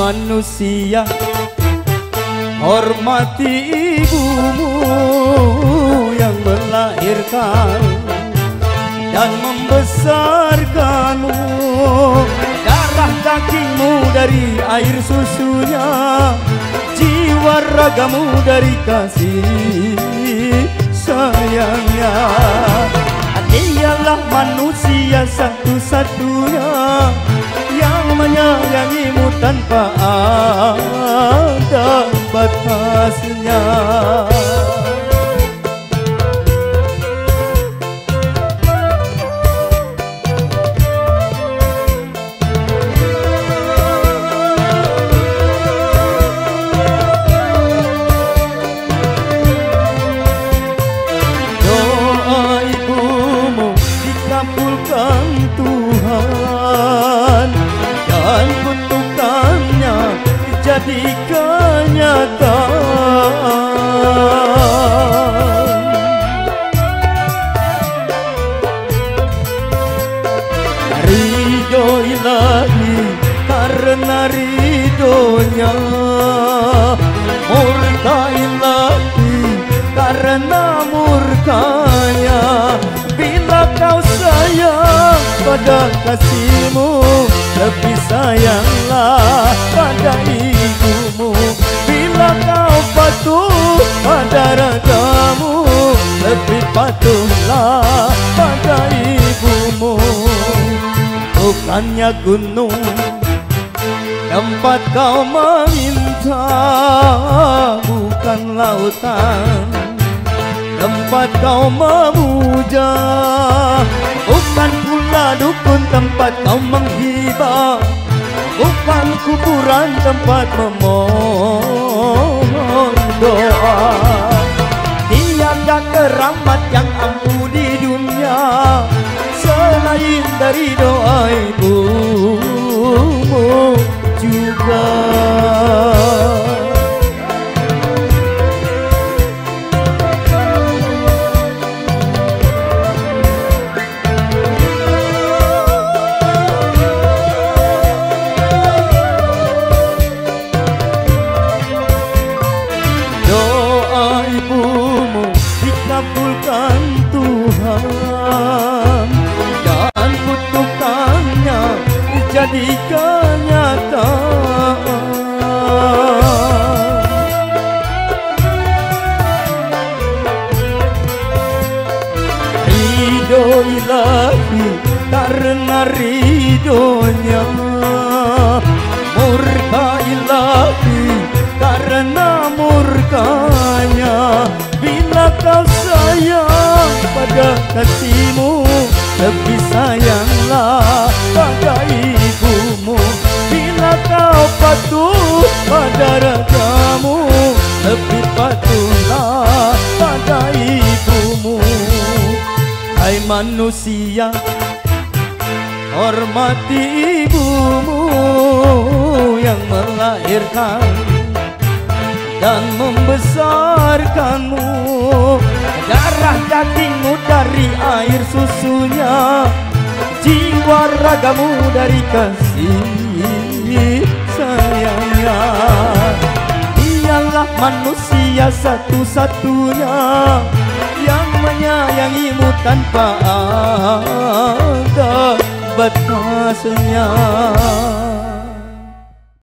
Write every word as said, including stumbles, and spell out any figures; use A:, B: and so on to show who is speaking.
A: manusia, hormati ibumu yang melahirkan dan membesarkanmu. Darah dagingmu dari air susunya, jiwa ragamu dari kasih sayangnya. Dialah manusia satu-satunya yang menyayangimu tanpa ada batasnya. Kabulkan Tuhan dan kutukannya dijadikan nyata. Ridho ilahi karena ridhonya, murka ilahi karena murkanya. Bila kau sayang pada kasihmu, lebih sayanglah pada ibumu. Bila kau patuh pada ragamu, lebih patuhlah pada ibumu. Bukannya gunung tempat kau meminta, bukan lautan tempat kau memuja, bukan pula dukun tempat kau menghibah, bukan kuburan tempat memohon doa. Tiada keramat yang ampuh di dunia selain dari doa ibumu juga. Kabulkan Tuhan dan kutukannya dijadikan nyata. Ridho ilahi karena ridhonya, murka ilahi karena murkanya. Bila kau sayang pada kasihmu, lebih sayanglah pada ibumu. Bila kau patuh pada ragamu, lebih patuhlah pada ibumu. Hai manusia, hormati ibumu yang melahirkan dan membesarkanmu. Darah dagingmu dari air susunya, jiwa ragamu dari kasih sayangnya. Dialah manusia satu-satunya yang menyayangimu tanpa ada batasnya.